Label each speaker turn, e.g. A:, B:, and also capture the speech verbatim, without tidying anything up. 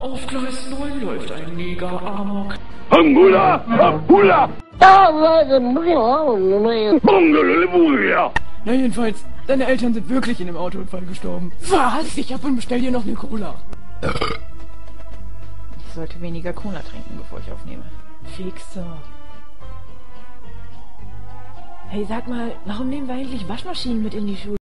A: Auf Gleis neun läuft ein Neger amok.
B: Hangula! Hangula!
A: Na jedenfalls, deine Eltern sind wirklich in dem Autounfall gestorben. Was? Ich hab und bestell dir noch eine Cola.
C: Ich sollte weniger Cola trinken, bevor ich aufnehme.
A: Fixer.
C: Hey, sag mal, warum nehmen wir eigentlich Waschmaschinen mit in die Schule?